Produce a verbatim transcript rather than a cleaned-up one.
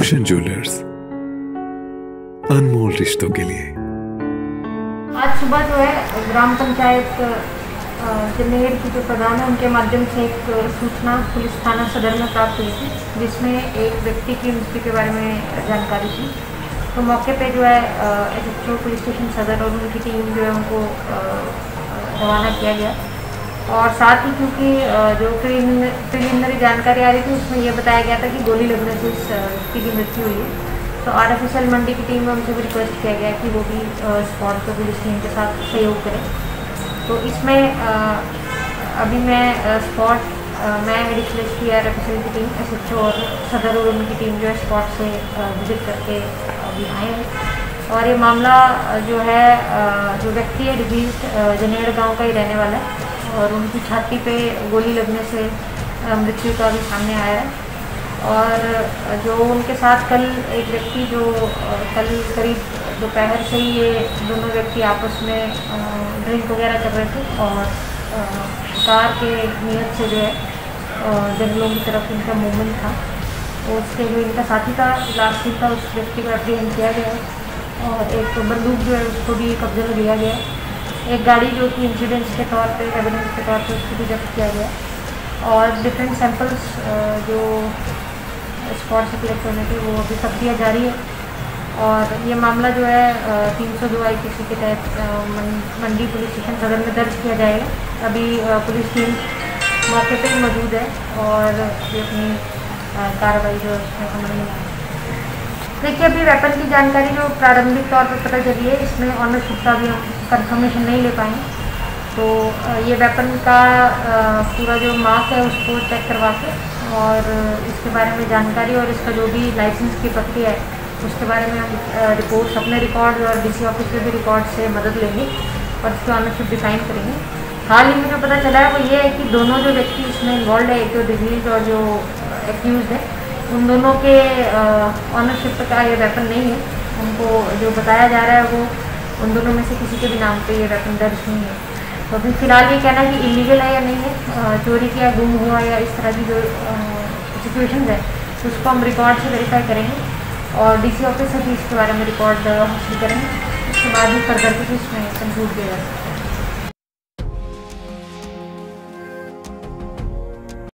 रोशन jewellers, अनमोल रिश्तों के लिए। आज सुबह जो है ग्राम पंचायत जनेर की जो प्रधान है उनके माध्यम से एक सूचना पुलिस थाना सदर में प्राप्त हुई थी, जिसमें एक व्यक्ति की मृत्यु के बारे में जानकारी थी। तो मौके पे जो है S H O police station Sadar और उनकी टीम जो है उनको रवाना किया गया। और साथ ही क्योंकि जो प्रिलिमिनरी जानकारी आ रही थी उसमें यह बताया गया था कि गोली लगने से इस व्यक्ति की मृत्यु हुई है। तो R F S L Mandi की टीम में उनसे भी रिक्वेस्ट किया गया कि वो भी स्पॉट पर पुलिस टीम के साथ सहयोग करें। तो इसमें अभी मैं स्पॉट मैं additional S P R F S L की टीम एस एच ओ और सदर और उनकी टीम जो है स्पॉट से विजिट करके अभी आए हैं। और ये मामला जो है जो व्यक्ति है डिजीज जनेर गाँव का ही रहने वाला है और उनकी छाती पे गोली लगने से मृत्यु का भी सामने आया है। और जो उनके साथ कल एक व्यक्ति जो कल करीब दोपहर से ही ये दोनों व्यक्ति आपस में ड्रिंक वगैरह कर रहे थे और कार के नियत से जो है जंगलों की तरफ इनका मूवमेंट था। उससे जो इनका साथी था लास्ट था उस व्यक्ति को एप्रीहेंड किया गया है और एक बंदूक जो है उसको भी कब्जे में लिया गया। एक गाड़ी जो कि इंसिडेंट्स के तौर पे एविडेंस के तौर पे उसको भी जब्त किया गया और डिफरेंट सैंपल्स जो स्पॉट से कलेक्ट होने थे वो अभी प्रक्रिया जारी है। और ये मामला जो है तीन सौ दो आई पी सी के तहत मंडी पुलिस स्टेशन सदर में दर्ज किया जाएगा। अभी पुलिस टीम मौके पे मौजूद है और ये अपनी कार्रवाई जो है उसमें समझ में आई। देखिए अभी वेपन की जानकारी जो प्रारंभिक तौर पर पता चली है इसमें ऑनरशिप का भी हम कंफर्मेशन नहीं ले पाए। तो ये वेपन का पूरा जो मार्क है उसको चेक करवा के और इसके बारे में जानकारी और इसका जो भी लाइसेंस की प्रक्रिया है उसके बारे में हम रिपोर्ट्स अपने रिकॉर्ड और डी सी ऑफिस के भी रिकॉर्ड से मदद लेंगे और इसकी ऑनरशिप डिफाइन करेंगे। हाल ही में जो पता चला है वो ये है कि दोनों जो व्यक्ति इसमें इन्वॉल्व है, एक जो डिजीज और जो एक्यूज है, उन दोनों के ऑनरशिप का ये वेपन नहीं है। उनको जो बताया जा रहा है वो उन दोनों में से किसी के भी नाम पे ये वेपन दर्ज नहीं है। तो अभी फिलहाल ये कहना है कि इलीगल है या नहीं है, चोरी किया, गुम हुआ या इस तरह की जो सिचुएशंस है उसको हम रिकॉर्ड से वेरीफाई करेंगे और डी सी ऑफिस से भी इसके बारे में रिकॉर्ड हासिल करेंगे। उसके बाद ही फर्दर कुछ इसमें कंक्लूड किया जाएगा।